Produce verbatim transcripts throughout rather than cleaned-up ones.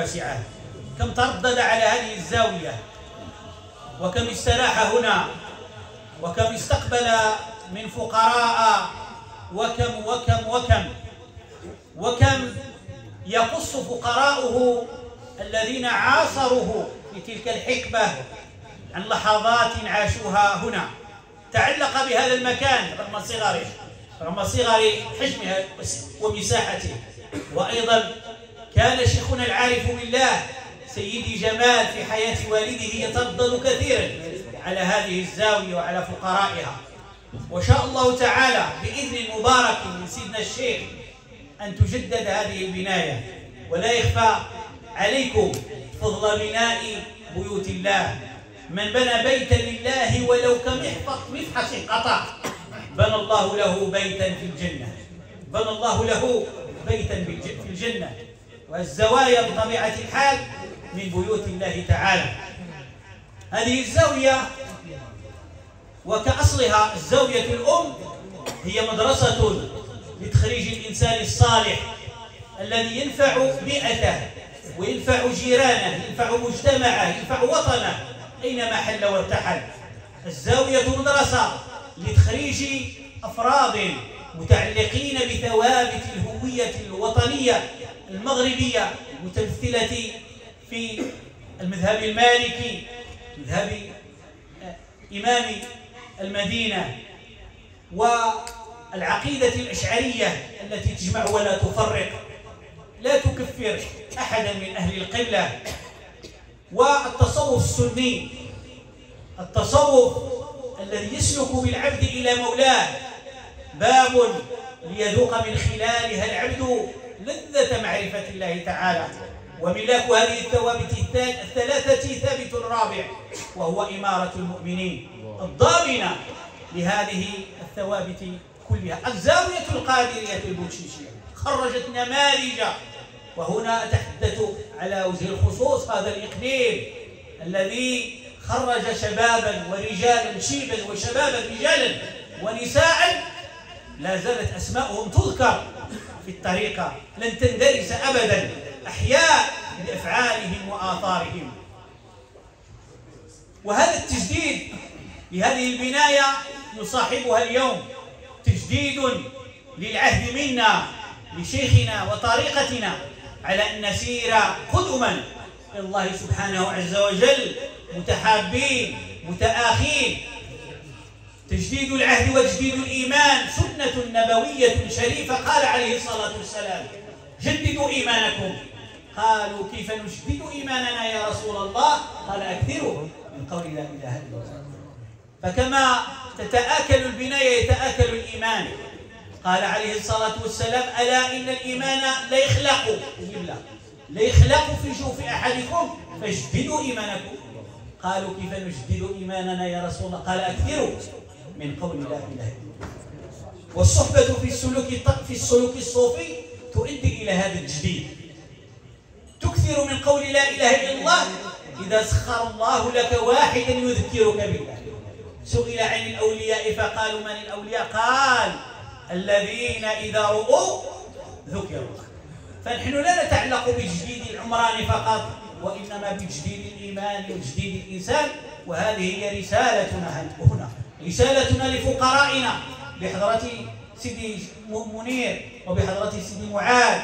واسعة. كم تردد على هذه الزاوية، وكم استراح هنا، وكم استقبل من فقراء، وكم وكم وكم وكم يقص فقراؤه الذين عاصروه في تلك الحقبة عن لحظات عاشوها هنا. تعلق بهذا المكان رغم صغره رغم صغر حجمه ومساحته. وأيضا كان شيخنا العارف بالله سيدي جمال في حياة والده يتردد كثيرا على هذه الزاوية وعلى فقرائها. وشاء الله تعالى بإذن مبارك من سيدنا الشيخ أن تجدد هذه البناية، ولا يخفى عليكم فضل بناء بيوت الله. من بنى بيتا لله ولو كمفحص قطع بنى الله له بيتا في الجنة، بنى الله له بيتا في الجنة. والزوايا بطبيعة الحال من بيوت الله تعالى. هذه الزاوية وكأصلها الزاوية الأم هي مدرسة لتخريج الإنسان الصالح الذي ينفع بيئته وينفع جيرانه، ينفع مجتمعه، ينفع وطنه أينما حل وارتحل. الزاوية مدرسة لتخريج أفراد متعلقين بثوابت الهوية الوطنية المغربية المتمثلة في المذهب المالكي، مذهب إمام المدينة، والعقيدة الأشعرية التي تجمع ولا تفرق، لا تكفر أحدا من أهل القبلة، والتصوف السني، التصوف الذي يسلك بالعبد إلى مولاه، باب ليذوق من خلالها العبد لذة معرفة الله تعالى. وملاك هذه الثوابت الثلاثة ثابت رابع، وهو إمارة المؤمنين الضامنة لهذه الثوابت كلها. الزاوية القادرية البوتشيشية خرجت نماذج، وهنا أتحدث على وجه الخصوص هذا الإقليم الذي خرج شبابا ورجالا، شيبا وشبابا رجالا ونساء لا زالت أسماؤهم تذكر في الطريقة، لن تندرس أبدا، أحياء بأفعالهم وآثارهم. وهذا التجديد لهذه البناية يصاحبها اليوم تجديد للعهد منا لشيخنا وطريقتنا على أن نسير قدما إلى الله سبحانه عز وجل متحابين متآخين. تجديد العهد وتجديد الإيمان سنة نبوية شريفة. قال عليه الصلاة والسلام: جددوا إيمانكم. قالوا: كيف نجدد إيماننا يا رسول الله؟ قال: أكثروا من قول لا إله إلا الله. فكما تتآكل البناية يتآكل الإيمان. قال عليه الصلاة والسلام: ألا إن الإيمان لا يخلق لا يخلق في جوف أحدكم فاجددوا إيمانكم. قالوا: كيف نجدد إيماننا يا رسول الله؟ قال: أكثروا من قول لا إله إلا الله. والصحبة في السلوك في السلوك الصوفي تؤدي إلى هذا التجديد. تكثر من قول لا إله إلا الله إذا سخر الله لك واحدا يذكرك بالله. سئل عن الأولياء فقالوا: من الأولياء؟ قال: الذين إذا رؤوا ذكروا. فنحن لا نتعلق بتجديد العمران فقط، وإنما بتجديد الإيمان وتجديد الإنسان. وهذه هي رسالتنا هنا، رسالتنا لفقرائنا بحضرة سيدي منير وبحضرة سيدي معاذ.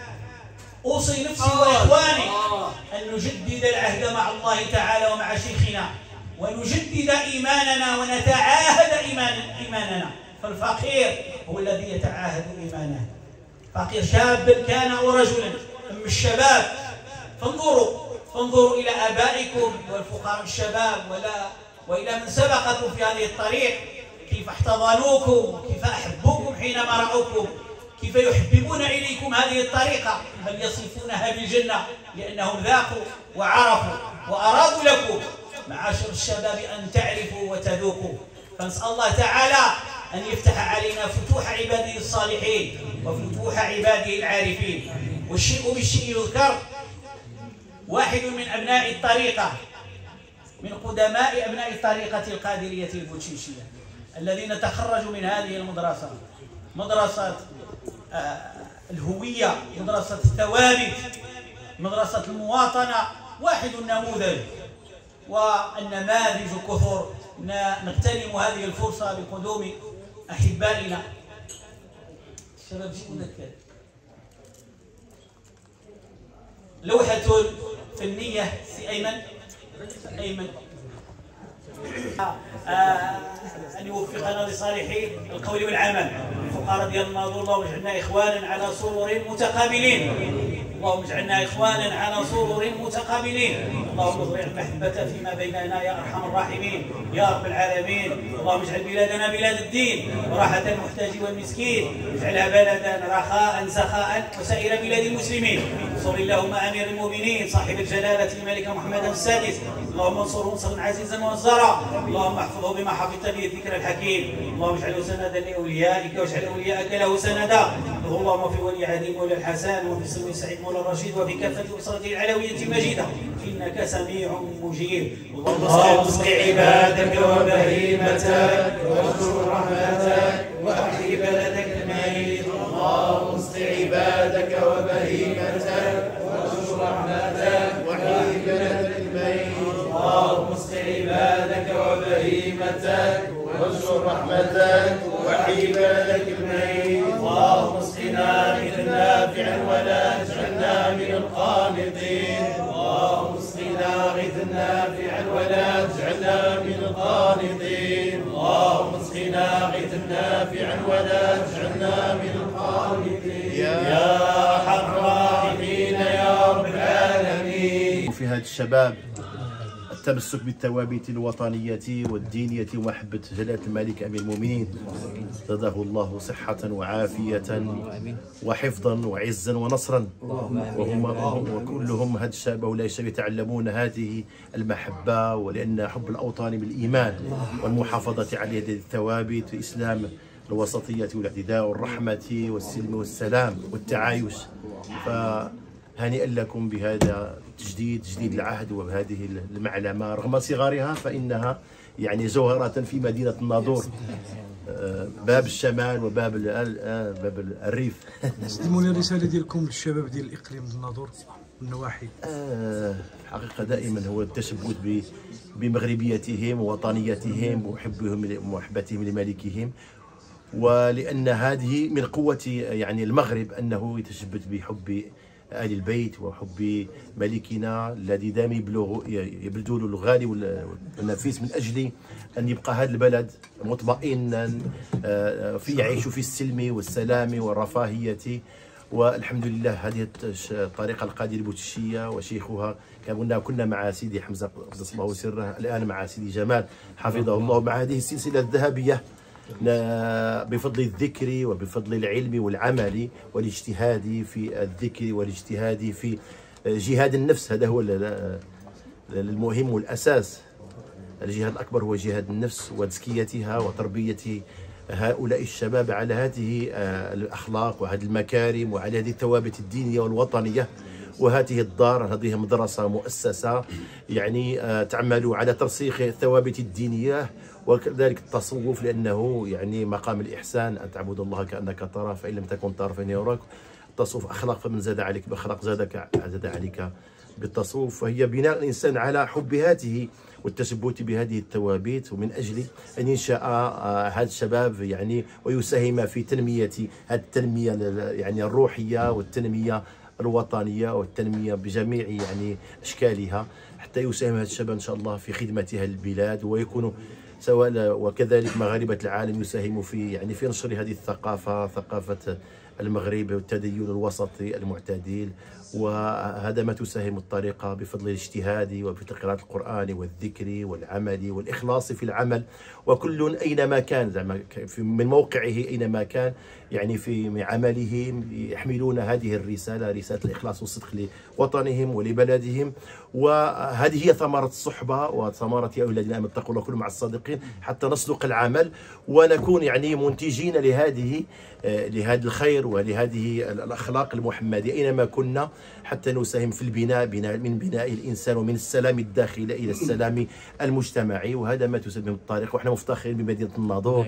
أوصي نفسي وإخواني أن نجدد العهد مع الله تعالى ومع شيخنا، ونجدد إيماننا ونتعاهد إيمان إيماننا. فالفقير هو الذي يتعاهد إيمانه، فقير شاب كان أو رجلا. أما الشباب فانظروا فانظروا إلى آبائكم والفقراء الشباب ولا وإلى من سبقكم في هذه الطريق، كيف احتضنوكم، كيف أحبوكم حينما رأوكم، كيف يحببون إليكم هذه الطريقة، بل يصفونها بالجنة لأنهم ذاقوا وعرفوا وأرادوا لكم معاشر الشباب أن تعرفوا وتذوقوا. فنسأل الله تعالى أن يفتح علينا فتوح عباده الصالحين وفتوح عباده العارفين. والشيء بالشيء يذكر. واحد من أبناء الطريقة، من قدماء أبناء الطريقة القادرية البوتشيشية الذين تخرجوا من هذه المدرسة، مدرسة الهوية، مدرسة الثوابت، مدرسة المواطنة واحد النموذج، والنماذج كثر. نغتنم هذه الفرصة بقدوم أحبائنا الشباب. جيبوا لك لوحة فنية سي أيمن أيمن آه أن يوفقنا لصالح القول والعمل. فقال رضي الله عنه: اللهم اجعلنا إخوانا على سرر متقابلين، اللهم اجعلنا إخوانا على سرر متقابلين، اللهم اضرع المحبة فيما بيننا يا أرحم الراحمين يا رب العالمين. اللهم اجعل بلادنا بلاد الدين وراحة المحتاج والمسكين، اجعلها بلدا رخاء سخاء وسائر بلاد المسلمين. انصر اللهم أمير المؤمنين صاحب الجلالة الملك محمد السادس، اللهم انصره نصرا عزيزا وزرا، اللهم احفظه بما حفظت به الذكر الحكيم، اللهم اجعله سندا لأوليائك واجعل أولياءك له سندا. اللهم في ولي عدي مولى الحسن وفي سلم سعيد مولى الرشيد وفي كافة أسرته العلوية المجيدة، إنك سميع مجيب. اللهم اسق عبادك وبهيمتك واذكر رحمتك واحيي بلدك الميت. اللهم اسق عبادك وبهيمتك واذكر رحمتك واحيي بلدك الميت. اللهم اسق عبادك وبهيمتك واذكر رحمتك واحيي بلدك الميت. اللهم اسقنا غيثا نافعا ولا تجعلنا من القانطين. اللهم اسقنا غيثا نافعا ولا تجعلنا من القانطين. اللهم اسقنا غيثا نافعا ولا تجعلنا من القانطين يا ارحم الراحمين يا رب العالمين. في هذا الشباب التمسك بالثوابت الوطنية والدينية ومحبة جلالة الملك أمير المؤمنين، زاده الله صحة وعافية وحفظا وعزا ونصرا. وهم وكلهم هذا الشباب ولا الشباب يتعلمون هذه المحبة، ولأن حب الأوطان بالإيمان والمحافظة على هذه الثوابت الإسلام، الوسطية والاعتداء والرحمة والسلم والسلام والتعايش. فهنيئا لكم بهذا تجديد تجديد العهد وبهذه المعلمة رغم صغارها، فإنها يعني جوهرة في مدينة الناظور، باب الشمال وباب باب الريف. قدموا لي الرسالة ديالكم للشباب ديال الإقليم الناظور والنواحي. الحقيقة دائما هو التشبث بمغربيتهم ووطنيتهم وحبهم ومحبتهم لملكهم، ولأن هذه من قوة يعني المغرب أنه يتشبث بحب آل البيت وحب ملكنا الذي دائما يبلغ يبذل له الغالي والنفيس من أجل أن يبقى هذا البلد مطمئنا في يعيش في السلم والسلام والرفاهية. والحمد لله هذه الطريقة القادرة البوتشية وشيخها كنا كنا مع سيدي حمزة قدس الله سره، الآن مع سيدي جمال حفظه الله، مع هذه السلسلة الذهبية بفضل الذكر وبفضل العلم والعمل والاجتهاد في الذكر والاجتهاد في جهاد النفس. هذا هو المهم والأساس. الجهاد الأكبر هو جهاد النفس وتزكيتها وتربية هؤلاء الشباب على هذه الأخلاق وهذه المكارم وعلى هذه الثوابت الدينية والوطنية. وهذه الدار هذه مدرسة مؤسسة يعني تعمل على ترسيخ الثوابت الدينية وكذلك التصوف، لأنه يعني مقام الإحسان أن تعبد الله كأنك تراه فإن لم تكن تراه فإنه يراك. التصوف أخلاق، فمن زاد عليك بأخلاق زادك زاد عليك بالتصوف. فهي بناء الإنسان على حب هذه والتشبث بهذه الثوابت، ومن أجل أن ينشأ هذا الشباب يعني ويساهم في تنمية هذه التنمية يعني الروحية والتنمية الوطنية والتنمية بجميع يعني أشكالها، حتى يساهم هذا الشباب إن شاء الله في خدمتها البلاد، ويكونوا سواء وكذلك مغاربة العالم يساهموا في يعني في نشر هذه الثقافة، ثقافة المغرب والتدين الوسطي المعتدل. وهذا ما تساهم الطريقة بفضل الاجتهاد وبفضل قراءة القرآن والذكر والعمل والإخلاص في العمل، وكل أينما كان زعما من موقعه أينما كان يعني في عملهم يحملون هذه الرسالة، رسالة الإخلاص والصدق لوطنهم ولبلدهم. وهذه هي ثمرة الصحبة وثمرة يا أيها الذين آمنوا اتقوا الله وكونوا مع الصادقين، حتى نصدق العمل ونكون يعني منتجين لهذه لهذا الخير ولهذه الأخلاق المحمدية أينما كنا، حتى نساهم في البناء بناء من بناء الإنسان ومن السلام الداخلي إلى السلام المجتمعي. وهذا ما تسمى الطريق، وإحنا مفتخرين بمدينة الناظور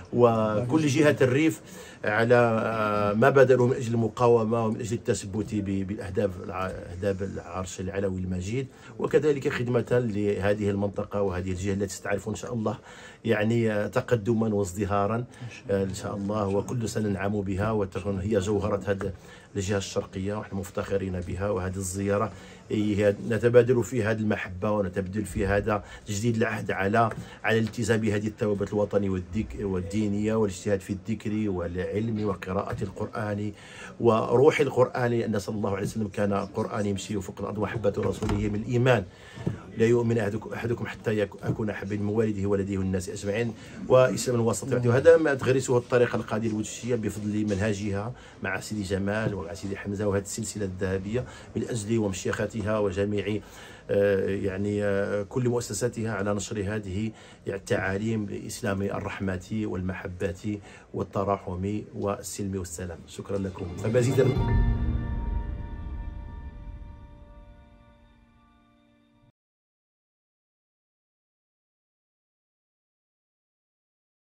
وكل جهات الريف على ما بذلوا من اجل المقاومه ومن اجل التثبت بالاهداف اهداف العرش العلوي المجيد، وكذلك خدمه لهذه المنطقه وهذه الجهه التي ستعرف ان شاء الله يعني تقدما وازدهارا ان شاء الله، وكل سنه ننعم بها وتكون هي جوهره هذه الجهه الشرقيه، ونحن مفتخرين بها. وهذه الزياره نتبادل فيها هذه المحبه ونتبادل فيها هذا تجديد العهد على على الالتزام بهذه الثوابت الوطني والدينيه والاجتهاد في الذكر والعلم وقراءه القران وروح القران، لان صلى الله عليه وسلم كان القران يمشي فوق الارض ومحبه رسوله من الايمان. لا يؤمن احدكم حتى اكون احب من والده وولده والناس اجمعين، واسلام الوسط. وهذا ما تغرسه الطريقه القادره الوجشيه بفضل منهاجها مع سيدي جمال ومع سيدي حمزه وهذه السلسله الذهبيه من اجل ومشيختها وجميع يعني كل مؤسساتها على نشر هذه التعاليم الإسلام الرحمة والمحبة والتراحم والسلم والسلام. شكرا لكم فمزيدا.